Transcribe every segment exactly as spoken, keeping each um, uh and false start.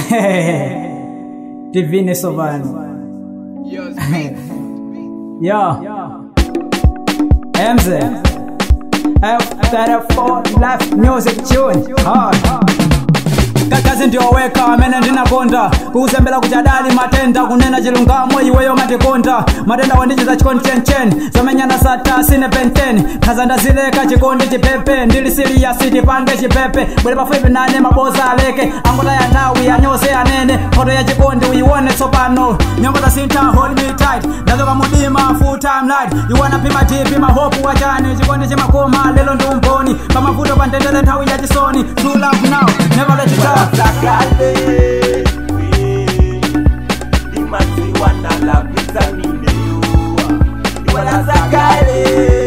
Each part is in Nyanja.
Divine Sovan. Yo. Emmzy. After four live music tune. Hard. Kakazi ndio weka amene ndinakonda kuzembela kuchadali matenda kunena chilungamo iweyo matikonda matenda wandichiza chikondi chenchen zamenyana sata sine penten kaza ndazileka chikondi chipepe ndili serious tipange chipepe bwele pafupi nane maboza aleke angota ya nthawi yanyose anene foto ya chikondi uyione tsopano nyongo za sinta hold me tight ndazoka mudima full time light you wanna pima tipi mahopu wachani chikondi chimakoma lelo ndi umboni pamavuto pandendele nthawi ya chisoni true love now never let it go. Sakale, di mati wana la pizza mine yuwa. Di wana sakale,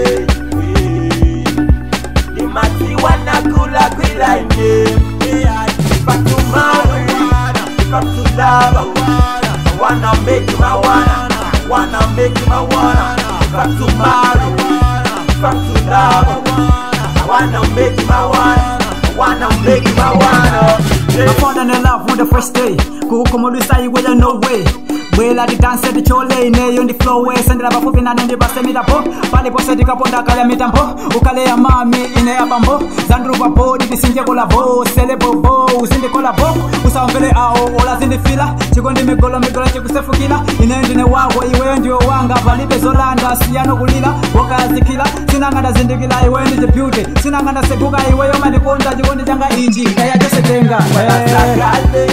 di mati wana kula kila ine. Back to marijuana, back to love. I wanna make you my wanna, I wanna make you my wanna. Back to marijuana, back to love. I wanna make you my wanna, I wanna make you my wanna. I found in love on the first day. Go come on, say you no way. Well, I dance at the chole, nay on the floor, way, send it up in and the basement up. Pali poseti kaponda kaya mitambo, ukale ya mami ine ya bambo. Zandru papo, di sinje kolabo, sele bobo, usinde kolabo. Usambele ao, ola zindi fila. Chikondi migolo migolo chikusefu kila. Inendi ne wawo, iwe ndio wanga, valibe zolanda, siyano kulila, waka zikila. Sinanganda zindikila, iwe ndi beauty. Sinanganda sebuga, iwe yo manikonda, chikondi janga inji, kaya jose tenga. Sakale,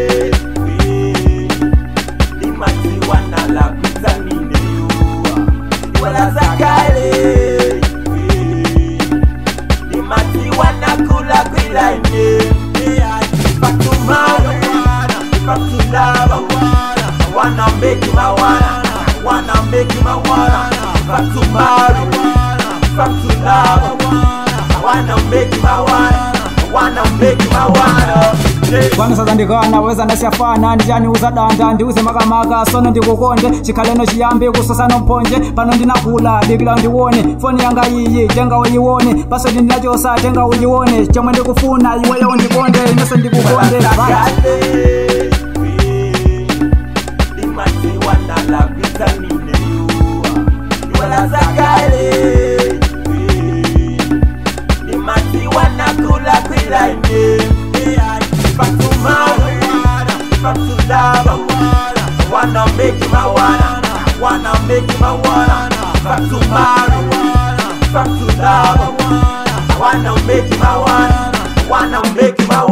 di mati wana la pizza mine yuwa. Di wana sakale, di mati wana kula kila ine. Back to marijuana, back to love. I wanna make you my wanna, I wanna make you my wanna. Back to marijuana, back to love. I wanna make you my wanna, I wanna make you my wanna. Bwana sasa ndikana weza ndasiyafana ndijani uzadanda ndiuze makamaka sono ndikukonde chikhaleno chiyambi kusosano mponje pano ndinakula dikila ndiwone foni yanga iyi tenga uyiwone paso ndinachosa tenga uyiwone chomwe ndikufuna iweyo ndikonde inese ndikukonde Sakale, di mati wana la pizza mine yuwa. Di wana sakale, di mati wana kula kila ine. Back to marijuana, back to love. I wanna make you my wanna, I wanna make you my wanna. Back to marijuana, back to love. I wanna make you my wanna, I wanna make you my